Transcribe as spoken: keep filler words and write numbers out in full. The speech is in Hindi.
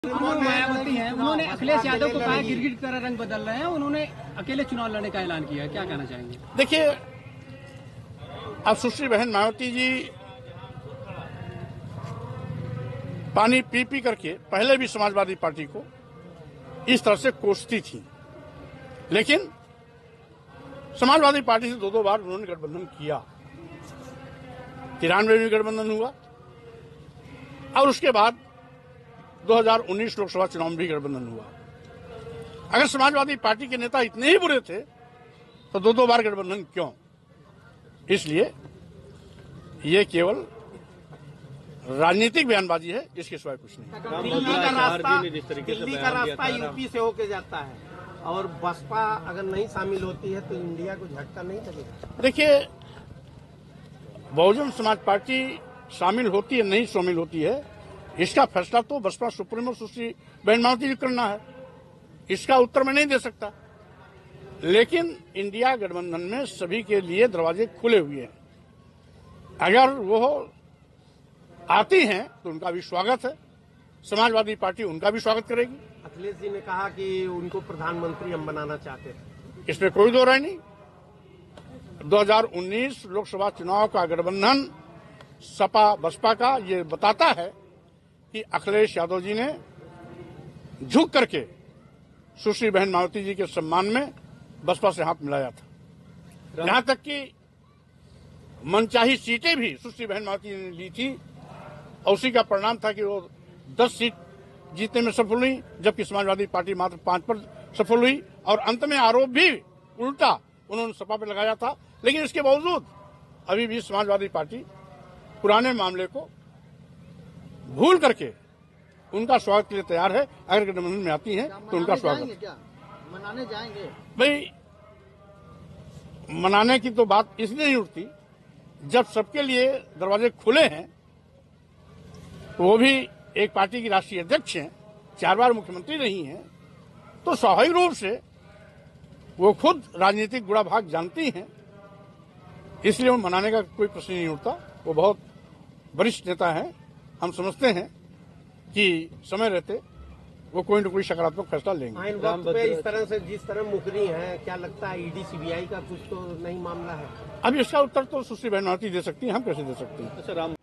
मायावती हैं, उन्होंने अखिलेश यादव को कहा गिरगिट की तरह रंग बदल रहे हैं, उन्होंने अकेले चुनाव लड़ने का ऐलान किया है, क्या कहना चाहेंगे? देखिए, अब सुश्री बहन मायावती जी पानी पी पी करके पहले भी समाजवादी पार्टी को इस तरह से कोसती थी, लेकिन समाजवादी पार्टी से दो दो बार उन्होंने गठबंधन किया। तिरानवे में गठबंधन हुआ और उसके बाद दो हज़ार उन्नीस लोकसभा चुनाव में भी गठबंधन हुआ। अगर समाजवादी पार्टी के नेता इतने ही बुरे थे तो दो दो बार गठबंधन क्यों? इसलिए ये केवल राजनीतिक बयानबाजी है, इसके सिवाय कुछ नहीं। दिल्ली का रास्ता दिल्ली का रास्ता यूपी से होके जाता है और बसपा अगर नहीं शामिल होती है तो इंडिया को झटका नहीं लगेगा। देखिए, बहुजन समाज पार्टी शामिल होती है नहीं शामिल होती है, इसका फैसला तो बसपा सुप्रीमो सुश्री बहन मायावती जी करना है, इसका उत्तर मैं नहीं दे सकता। लेकिन इंडिया गठबंधन में सभी के लिए दरवाजे खुले हुए हैं। अगर वो आती हैं तो उनका भी स्वागत है, समाजवादी पार्टी उनका भी स्वागत करेगी। अखिलेश जी ने कहा कि उनको प्रधानमंत्री हम बनाना चाहते थे, इसमें कोई दो राय नहीं। दो हज़ार उन्नीस लोकसभा चुनाव का गठबंधन सपा बसपा का ये बताता है कि अखिलेश यादव जी ने झुक करके सुश्री बहन मायावती जी के सम्मान में बसपा से हाथ मिलाया था। यहां तक कि मनचाही सीटें भी सुश्री बहन मायावती जी ने ली थी और उसी का परिणाम था कि वो दस सीट जीतने में सफल हुई, जबकि समाजवादी पार्टी मात्र पांच पर सफल हुई। और अंत में आरोप भी उल्टा उन्होंने सपा पर लगाया था। लेकिन इसके बावजूद अभी भी समाजवादी पार्टी पुराने मामले को भूल करके उनका स्वागत के लिए तैयार है। अगर गठबंधन में आती हैं तो उनका स्वागत। क्या मनाने जाएंगे? भाई, मनाने की तो बात इसलिए नहीं उठती जब सबके लिए दरवाजे खुले हैं। वो भी एक पार्टी की राष्ट्रीय अध्यक्ष हैं, चार बार मुख्यमंत्री रही हैं, तो स्वाभाविक रूप से वो खुद राजनीतिक गुणा भाग जानती हैं, इसलिए वो मनाने का कोई प्रश्न नहीं उठता। वो बहुत वरिष्ठ नेता हैं, हम समझते हैं कि समय रहते वो कोई न कोई सकारात्मक फैसला लेंगे। आइन वक्त पे इस तरह से जिस तरह मुकरी है, क्या लगता है ईडी सीबीआई का कुछ तो नहीं मामला है? अब इसका उत्तर तो सुश्री बहन मायावती दे सकती हैं, हम कैसे दे सकते हैं?